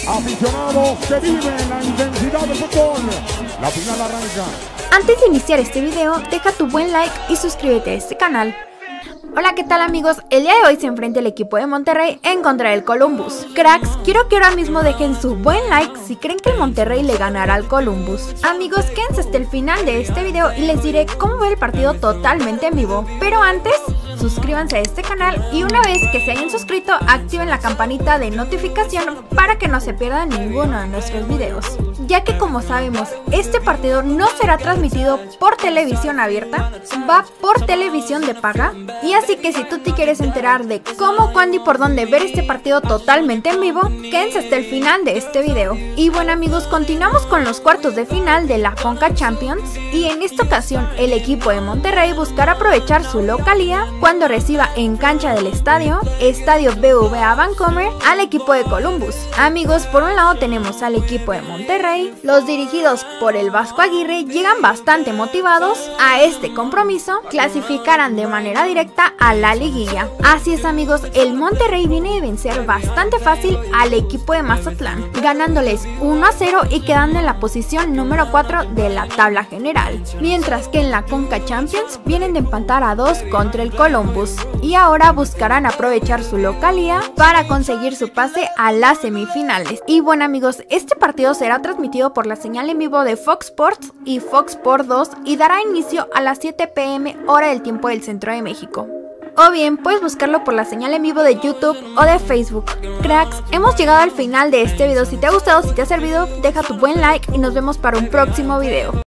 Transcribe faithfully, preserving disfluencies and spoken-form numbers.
Aficionados que viven la intensidad del fútbol, la final arranca. Antes de iniciar este video, deja tu buen like y suscríbete a este canal. Hola, ¿qué tal amigos? El día de hoy se enfrenta el equipo de Monterrey en contra del Columbus. Cracks, quiero que ahora mismo dejen su buen like si creen que el Monterrey le ganará al Columbus. Amigos, quédense hasta el final de este video y les diré cómo ver el partido totalmente en vivo. Pero antes, suscríbanse a este canal y una vez que se hayan suscrito, activen la campanita de notificación para que no se pierdan ninguno de nuestros videos. Ya que como sabemos, este partido no será transmitido por televisión abierta, va por televisión de paga. Y así que si tú te quieres enterar de cómo, cuándo y por dónde ver este partido totalmente en vivo, quédense hasta el final de este video. Y bueno amigos, continuamos con los cuartos de final de la Conca Champions y en esta ocasión el equipo de Monterrey buscará aprovechar su localía cuando reciba en cancha del estadio, Estadio B V A Vancomer, al equipo de Columbus. Amigos, por un lado tenemos al equipo de Monterrey. Los dirigidos por el Vasco Aguirre llegan bastante motivados a este compromiso, clasificarán de manera directa a la liguilla. Así es amigos, el Monterrey viene de vencer bastante fácil al equipo de Mazatlán, ganándoles uno a cero y quedando en la posición número cuatro de la tabla general. Mientras que en la Conca Champions vienen de empatar a dos contra el Columbus y ahora buscarán aprovechar su localía para conseguir su pase a las semifinales. Y bueno amigos, este partido será transmitido por la señal en vivo de Fox Sports y Fox Sports dos y dará inicio a las siete p m hora del tiempo del centro de México. O bien puedes buscarlo por la señal en vivo de YouTube o de Facebook. Cracks, hemos llegado al final de este video. Si te ha gustado, si te ha servido, deja tu buen like y nos vemos para un próximo video.